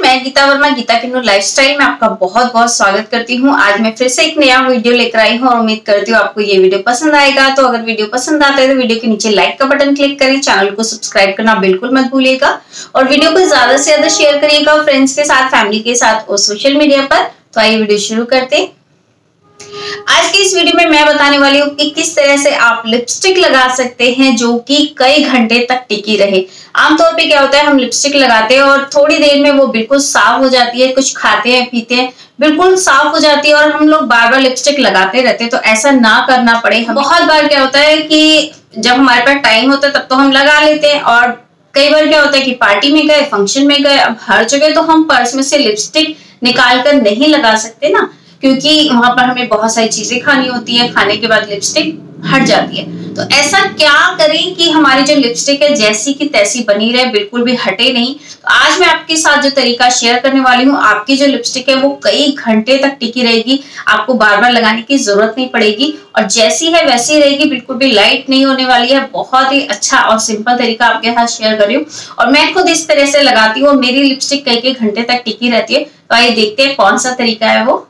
मैं गीता वर्मा, गीता किन्नू लाइफस्टाइल में आपका बहुत बहुत स्वागत करती हूँ। आज मैं फिर से एक नया वीडियो लेकर आई हूँ और उम्मीद करती हूँ आपको ये वीडियो पसंद आएगा। तो अगर वीडियो पसंद आता है तो वीडियो के नीचे लाइक का बटन क्लिक करें, चैनल को सब्सक्राइब करना बिल्कुल मत भूलिएगा और वीडियो को ज्यादा से ज्यादा शेयर करिएगा फ्रेंड्स के साथ, फैमिली के साथ और सोशल मीडिया पर। तो आइए वीडियो शुरू करते हैं। आज की इस वीडियो में मैं बताने वाली हूँ कि किस तरह से आप लिपस्टिक लगा सकते हैं जो कि कई घंटे तक टिकी रहे। आमतौर पे क्या होता है, हम लिपस्टिक लगाते हैं और थोड़ी देर में वो बिल्कुल साफ हो जाती है, कुछ खाते हैं पीते हैं बिल्कुल साफ हो जाती है और हम लोग बार बार लिपस्टिक लगाते रहते हैं। तो ऐसा ना करना पड़े। बहुत बार क्या होता है कि जब हमारे पास टाइम होता है तब तो हम लगा लेते हैं और कई बार क्या होता है कि पार्टी में गए, फंक्शन में गए, अब हर जगह तो हम पर्स में से लिपस्टिक निकाल कर नहीं लगा सकते ना, क्योंकि वहां पर हमें बहुत सारी चीजें खानी होती है, खाने के बाद लिपस्टिक हट जाती है। तो ऐसा क्या करें कि हमारी जो लिपस्टिक है जैसी की तैसी बनी रहे, बिल्कुल भी हटे नहीं। तो आज मैं आपके साथ जो तरीका शेयर करने वाली हूँ, आपकी जो लिपस्टिक है वो कई घंटे तक टिकी रहेगी, आपको बार बार लगाने की जरूरत नहीं पड़ेगी और जैसी है वैसी रहेगी, बिल्कुल भी लाइट नहीं होने वाली है। बहुत ही अच्छा और सिंपल तरीका आपके साथ शेयर कर रही हूँ और मैं खुद इस तरह से लगाती हूँ और मेरी लिपस्टिक कई घंटे तक टिकी रहती है। तो आइए देखते हैं कौन सा तरीका है वो।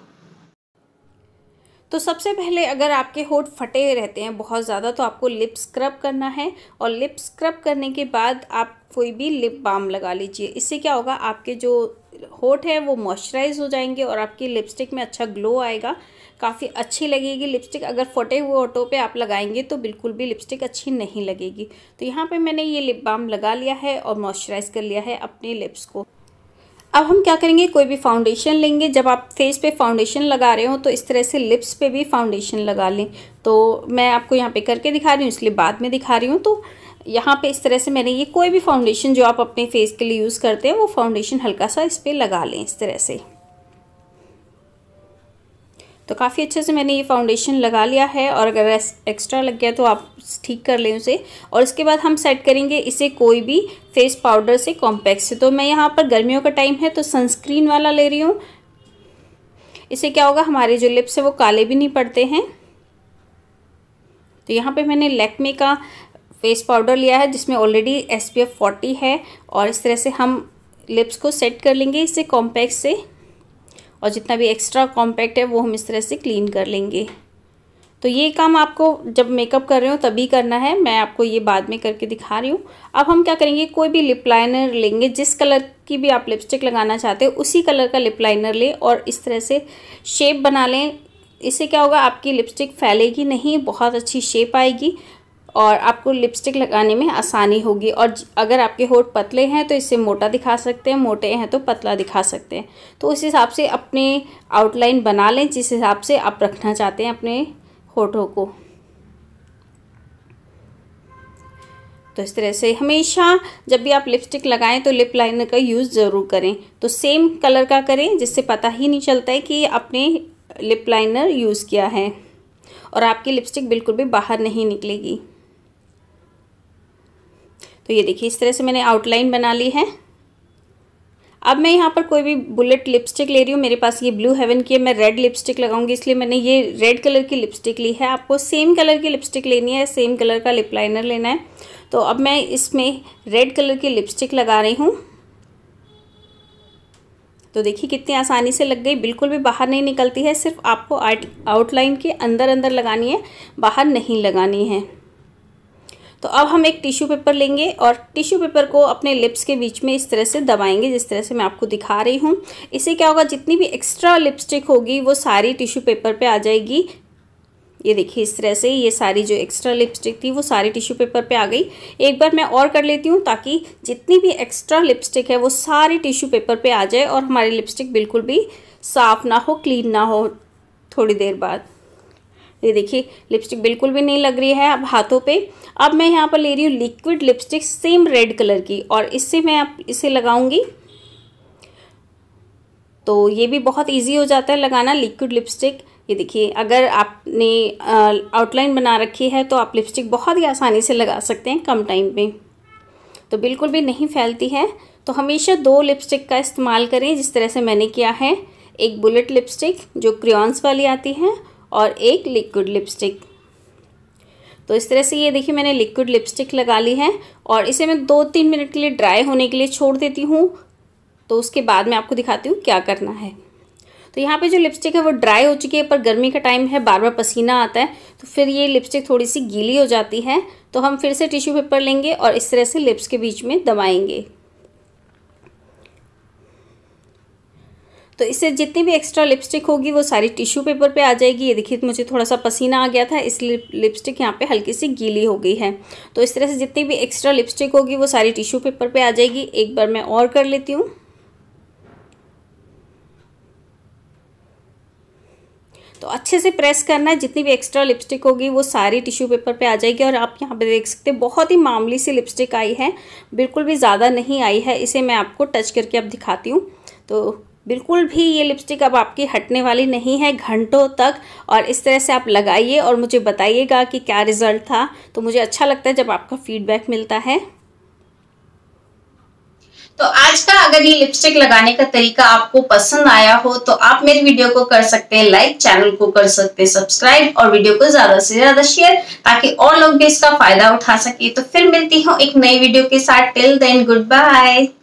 तो सबसे पहले अगर आपके होंठ फटे रहते हैं बहुत ज़्यादा तो आपको लिप स्क्रब करना है और लिप स्क्रब करने के बाद आप कोई भी लिप बाम लगा लीजिए। इससे क्या होगा, आपके जो होंठ है वो मॉइस्चराइज हो जाएंगे और आपकी लिपस्टिक में अच्छा ग्लो आएगा, काफ़ी अच्छी लगेगी लिपस्टिक। अगर फटे हुए होठों पे आप लगाएंगे तो बिल्कुल भी लिपस्टिक अच्छी नहीं लगेगी। तो यहाँ पे मैंने ये लिप बाम लगा लिया है और मॉइस्चराइज कर लिया है अपने लिप्स को। अब हम क्या करेंगे, कोई भी फाउंडेशन लेंगे। जब आप फेस पे फाउंडेशन लगा रहे हो तो इस तरह से लिप्स पे भी फाउंडेशन लगा लें। तो मैं आपको यहाँ पे करके दिखा रही हूँ, इसलिए बाद में दिखा रही हूँ। तो यहाँ पे इस तरह से मैंने ये कोई भी फाउंडेशन जो आप अपने फेस के लिए यूज़ करते हैं वो फाउंडेशन हल्का सा इस पर लगा लें इस तरह से। तो काफ़ी अच्छे से मैंने ये फाउंडेशन लगा लिया है और अगर एक्स्ट्रा लग गया तो आप ठीक कर लें उसे। और इसके बाद हम सेट करेंगे इसे कोई भी फेस पाउडर से, कॉम्पैक्ट से। तो मैं यहाँ पर गर्मियों का टाइम है तो सनस्क्रीन वाला ले रही हूँ। इससे क्या होगा, हमारे जो लिप्स है वो काले भी नहीं पड़ते हैं। तो यहाँ पे मैंने लैक्मे का फेस पाउडर लिया है जिसमें ऑलरेडी SPF 40 है और इस तरह से हम लिप्स को सेट कर लेंगे इससे कॉम्पैक्ट से और जितना भी एक्स्ट्रा कॉम्पैक्ट है वो हम इस तरह से क्लीन कर लेंगे। तो ये काम आपको जब मेकअप कर रहे हो तभी करना है, मैं आपको ये बाद में करके दिखा रही हूँ। अब हम क्या करेंगे, कोई भी लिप लाइनर लेंगे, जिस कलर की भी आप लिपस्टिक लगाना चाहते हो उसी कलर का लिप लाइनर लें और इस तरह से शेप बना लें। इससे क्या होगा, आपकी लिपस्टिक फैलेगी नहीं, बहुत अच्छी शेप आएगी और आपको लिपस्टिक लगाने में आसानी होगी। और अगर आपके होंठ पतले हैं तो इससे मोटा दिखा सकते हैं, मोटे हैं तो पतला दिखा सकते हैं। तो उस हिसाब से अपने आउटलाइन बना लें जिस हिसाब से आप रखना चाहते हैं अपने होठों को। तो इस तरह से हमेशा जब भी आप लिपस्टिक लगाएं तो लिप लाइनर का यूज़ ज़रूर करें। तो सेम कलर का करें जिससे पता ही नहीं चलता है कि आपने लिप लाइनर यूज़ किया है और आपकी लिपस्टिक बिल्कुल भी बाहर नहीं निकलेगी। तो ये देखिए इस तरह से मैंने आउटलाइन बना ली है। अब मैं यहाँ पर कोई भी बुलेट लिपस्टिक ले रही हूँ। मेरे पास ये ब्लू हेवन की है, मैं रेड लिपस्टिक लगाऊंगी इसलिए मैंने ये रेड कलर की लिपस्टिक ली है। आपको सेम कलर की लिपस्टिक लेनी है, सेम कलर का लिप लाइनर लेना है। तो अब मैं इसमें रेड कलर की लिपस्टिक लगा रही हूँ। तो देखिए कितनी आसानी से लग गई, बिल्कुल भी बाहर नहीं निकलती है। सिर्फ आपको आउटलाइन के अंदर अंदर लगानी है, बाहर नहीं लगानी है। तो अब हम एक टिश्यू पेपर लेंगे और टिश्यू पेपर को अपने लिप्स के बीच में इस तरह से दबाएंगे जिस तरह से मैं आपको दिखा रही हूँ। इससे क्या होगा, जितनी भी एक्स्ट्रा लिपस्टिक होगी वो सारी टिश्यू पेपर पे आ जाएगी। ये देखिए इस तरह से ये सारी जो एक्स्ट्रा लिपस्टिक थी वो सारी टिश्यू पेपर पे आ गई। एक बार मैं और कर लेती हूँ ताकि जितनी भी एक्स्ट्रा लिपस्टिक है वो सारी टिश्यू पेपर पे आ जाए और हमारी लिपस्टिक बिल्कुल भी साफ़ ना हो, क्लीन ना हो थोड़ी देर बाद। ये देखिए लिपस्टिक बिल्कुल भी नहीं लग रही है अब हाथों पे। अब मैं यहाँ पर ले रही हूँ liquid lipstick same red colour की और इससे मैं इसे लगाऊंगी। तो ये भी बहुत इजी हो जाता है लगाना लिक्विड लिपस्टिक। ये देखिए अगर आपने आउटलाइन बना रखी है तो आप लिपस्टिक बहुत ही आसानी से लगा सकते हैं कम टाइम में, तो बिल्कुल भी नहीं फैलती है। तो हमेशा 2 लिपस्टिक का इस्तेमाल करें जिस तरह से मैंने किया है। एक बुलेट लिपस्टिक जो क्रेयॉन्स वाली आती है और एक लिक्विड लिपस्टिक। तो इस तरह से ये देखिए मैंने लिक्विड लिपस्टिक लगा ली है और इसे मैं 2-3 मिनट के लिए ड्राई होने के लिए छोड़ देती हूँ। तो उसके बाद मैं आपको दिखाती हूँ क्या करना है। तो यहाँ पे जो लिपस्टिक है वो ड्राई हो चुकी है, पर गर्मी का टाइम है, बार बार पसीना आता है, तो फिर ये लिपस्टिक थोड़ी सी गीली हो जाती है। तो हम फिर से टिश्यू पेपर लेंगे और इस तरह से लिप्स के बीच में दबाएंगे। तो इससे जितनी भी एक्स्ट्रा लिपस्टिक होगी वो सारी टिश्यू पेपर पे आ जाएगी। ये देखिए मुझे थोड़ा सा पसीना आ गया था, इसलिए लिपस्टिक यहाँ पे हल्की सी गीली हो गई है। तो इस तरह से जितनी भी एक्स्ट्रा लिपस्टिक होगी वो सारी टिश्यू पेपर पे आ जाएगी। एक बार मैं और कर लेती हूँ। तो अच्छे से प्रेस करना है, जितनी भी एक्स्ट्रा लिपस्टिक होगी वो सारी टिश्यू पेपर पे आ जाएगी। और आप यहाँ पे देख सकते हैं बहुत ही मामूली सी लिपस्टिक आई है, बिल्कुल भी ज़्यादा नहीं आई है। इसे मैं आपको टच करके अब दिखाती हूँ। तो बिल्कुल भी ये लिपस्टिक अब आपकी हटने वाली नहीं है घंटों तक। और इस तरह से आप लगाइए और मुझे बताइएगा कि क्या रिज़ल्ट था। तो मुझे अच्छा लगता है जब आपका फीडबैक मिलता है। तो आज का अगर ये लिपस्टिक लगाने का तरीका आपको पसंद आया हो तो आप मेरी वीडियो को कर सकते हैं लाइक, चैनल को कर सकते हैं सब्सक्राइब और वीडियो को ज्यादा से ज्यादा शेयर, ताकि और लोग भी इसका फायदा उठा सके। तो फिर मिलती हूँ एक नई वीडियो के साथ। Till then good bye.